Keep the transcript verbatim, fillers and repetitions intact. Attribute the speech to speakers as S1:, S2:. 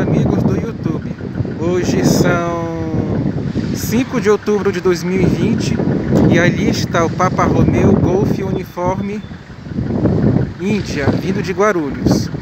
S1: amigos do YouTube. Hoje são cinco de outubro de dois mil e vinte e ali está o Papa Romeo Golf Uniforme Índia, vindo de Guarulhos.